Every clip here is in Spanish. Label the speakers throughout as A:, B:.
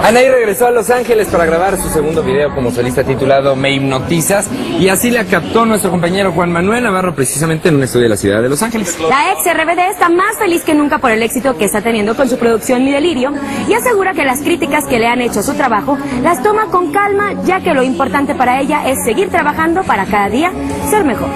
A: Anaí regresó a Los Ángeles para grabar su segundo video como solista titulado Me Hipnotizas, y así la captó nuestro compañero Juan Manuel Navarro precisamente en un estudio de la ciudad de Los Ángeles.
B: La ex RBD está más feliz que nunca por el éxito que está teniendo con su producción Mi Delirio y asegura que las críticas que le han hecho a su trabajo las toma con calma, ya que lo importante para ella es seguir trabajando para cada día ser mejor.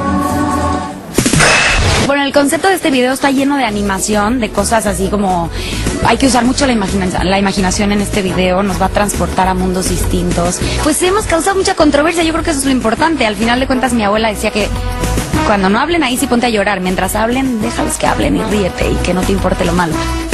C: Bueno, el concepto de este video está lleno de animación, de cosas así como... Hay que usar mucho la imaginación en este video, nos va a transportar a mundos distintos. Pues hemos causado mucha controversia, yo creo que eso es lo importante. Al final de cuentas mi abuela decía que cuando no hablen ahí sí ponte a llorar, mientras hablen déjalos que hablen y ríete y que no te importe lo malo.